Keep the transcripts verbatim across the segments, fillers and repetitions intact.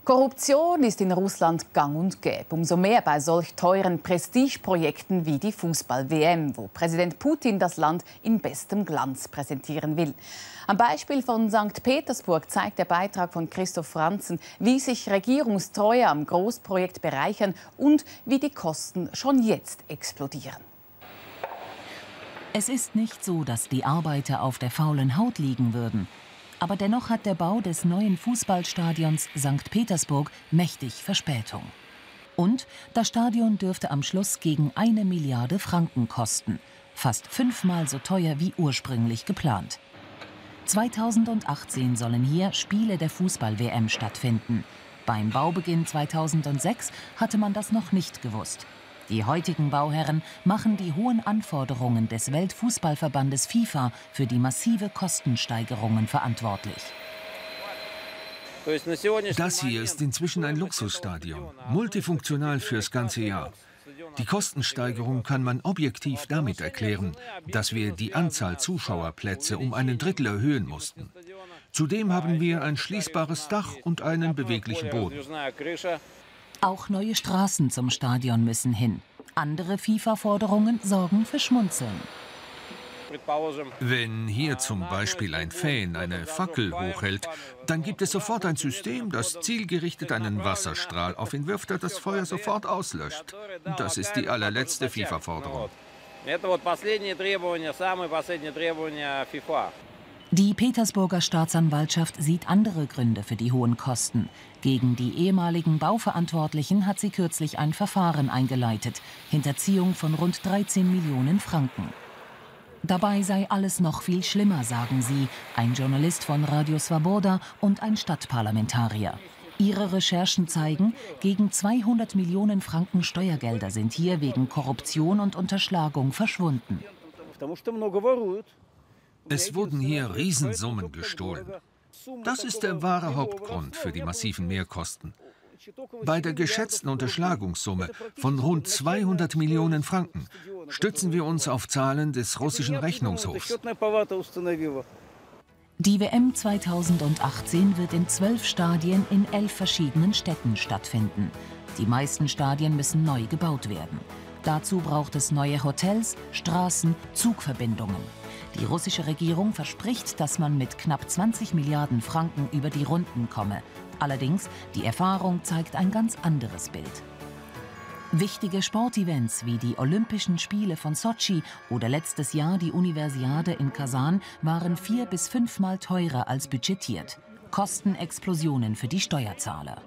Korruption ist in Russland gang und gäbe. Umso mehr bei solch teuren Prestigeprojekten wie die Fußball-W M, wo Präsident Putin das Land in bestem Glanz präsentieren will. Am Beispiel von Sankt Petersburg zeigt der Beitrag von Christoph Franzen, wie sich Regierungstreue am Großprojekt bereichern und wie die Kosten schon jetzt explodieren. Es ist nicht so, dass die Arbeiter auf der faulen Haut liegen würden. Aber dennoch hat der Bau des neuen Fußballstadions Sankt Petersburg mächtig Verspätung. Und das Stadion dürfte am Schluss gegen eine Milliarde Franken kosten. Fast fünfmal so teuer wie ursprünglich geplant. zweitausendachtzehn sollen hier Spiele der Fußball-W M stattfinden. Beim Baubeginn zweitausendsechs hatte man das noch nicht gewusst. Die heutigen Bauherren machen die hohen Anforderungen des Weltfußballverbandes FIFA für die massive Kostensteigerungen verantwortlich. Das hier ist inzwischen ein Luxusstadion, multifunktional fürs ganze Jahr. Die Kostensteigerung kann man objektiv damit erklären, dass wir die Anzahl Zuschauerplätze um einen Drittel erhöhen mussten. Zudem haben wir ein schließbares Dach und einen beweglichen Boden. Auch neue Straßen zum Stadion müssen hin. Andere FIFA-Forderungen sorgen für Schmunzeln. Wenn hier zum Beispiel ein Fan eine Fackel hochhält, dann gibt es sofort ein System, das zielgerichtet einen Wasserstrahl auf ihn wirft, der das Feuer sofort auslöscht. Das ist die allerletzte FIFA-Forderung. Die Petersburger Staatsanwaltschaft sieht andere Gründe für die hohen Kosten. Gegen die ehemaligen Bauverantwortlichen hat sie kürzlich ein Verfahren eingeleitet. Hinterziehung von rund dreizehn Millionen Franken. Dabei sei alles noch viel schlimmer, sagen sie, ein Journalist von Radio Swaboda und ein Stadtparlamentarier. Ihre Recherchen zeigen, gegen zweihundert Millionen Franken Steuergelder sind hier wegen Korruption und Unterschlagung verschwunden. Es wurden hier Riesensummen gestohlen. Das ist der wahre Hauptgrund für die massiven Mehrkosten. Bei der geschätzten Unterschlagungssumme von rund zweihundert Millionen Franken stützen wir uns auf Zahlen des russischen Rechnungshofs. Die W M zweitausendachtzehn wird in zwölf Stadien in elf verschiedenen Städten stattfinden. Die meisten Stadien müssen neu gebaut werden. Dazu braucht es neue Hotels, Straßen, Zugverbindungen. Die russische Regierung verspricht, dass man mit knapp zwanzig Milliarden Franken über die Runden komme. Allerdings, die Erfahrung zeigt ein ganz anderes Bild. Wichtige Sportevents wie die Olympischen Spiele von Sotschi oder letztes Jahr die Universiade in Kasan waren vier- bis fünfmal teurer als budgetiert. Kostenexplosionen für die Steuerzahler.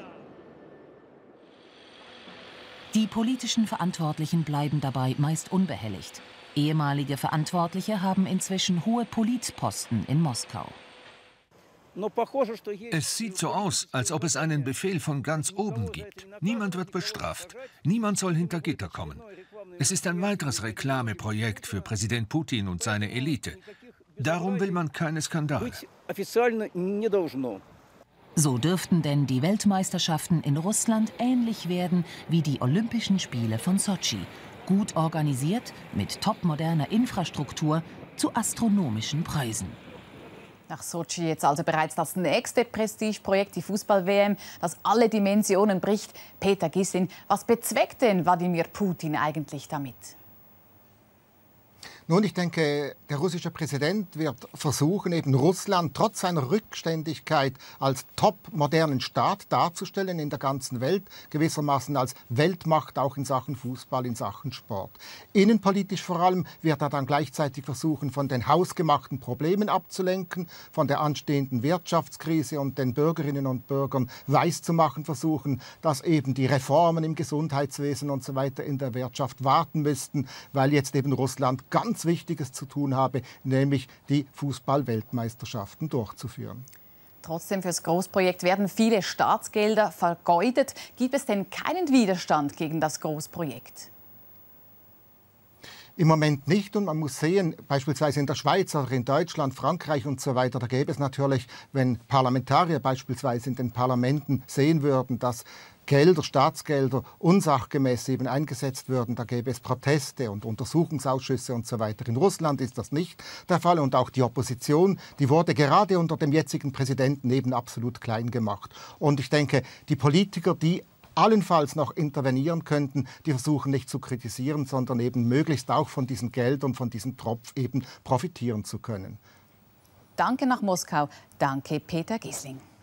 Die politischen Verantwortlichen bleiben dabei meist unbehelligt. Ehemalige Verantwortliche haben inzwischen hohe Politposten in Moskau. Es sieht so aus, als ob es einen Befehl von ganz oben gibt. Niemand wird bestraft. Niemand soll hinter Gitter kommen. Es ist ein weiteres Reklameprojekt für Präsident Putin und seine Elite. Darum will man keine Skandale. So dürften denn die Weltmeisterschaften in Russland ähnlich werden wie die Olympischen Spiele von Sotschi. Gut organisiert, mit topmoderner Infrastruktur, zu astronomischen Preisen. Nach Sotschi jetzt also bereits das nächste Prestigeprojekt, die Fußball-W M, das alle Dimensionen bricht. Peter Gissin, was bezweckt denn Wladimir Putin eigentlich damit? Nun, ich denke, der russische Präsident wird versuchen, eben Russland trotz seiner Rückständigkeit als top-modernen Staat darzustellen in der ganzen Welt, gewissermaßen als Weltmacht auch in Sachen Fußball, in Sachen Sport. Innenpolitisch vor allem wird er dann gleichzeitig versuchen, von den hausgemachten Problemen abzulenken, von der anstehenden Wirtschaftskrise und den Bürgerinnen und Bürgern weiszumachen versuchen, dass eben die Reformen im Gesundheitswesen und so weiter in der Wirtschaft warten müssten, weil jetzt eben Russland ganz Wichtiges zu tun habe, nämlich die Fußball-Weltmeisterschaften durchzuführen. Trotzdem, fürs Großprojekt werden viele Staatsgelder vergeudet. Gibt es denn keinen Widerstand gegen das Großprojekt? Im Moment nicht, und man muss sehen, beispielsweise in der Schweiz oder in Deutschland, Frankreich und so weiter, da gäbe es natürlich, wenn Parlamentarier beispielsweise in den Parlamenten sehen würden, dass Gelder, Staatsgelder unsachgemäß eben eingesetzt würden, da gäbe es Proteste und Untersuchungsausschüsse und so weiter. In Russland ist das nicht der Fall, und auch die Opposition, die wurde gerade unter dem jetzigen Präsidenten eben absolut klein gemacht. Und ich denke, die Politiker, die allenfalls noch intervenieren könnten, die versuchen nicht zu kritisieren, sondern eben möglichst auch von diesen Geldern, von diesem Tropf eben profitieren zu können. Danke nach Moskau. Danke, Peter Gisling.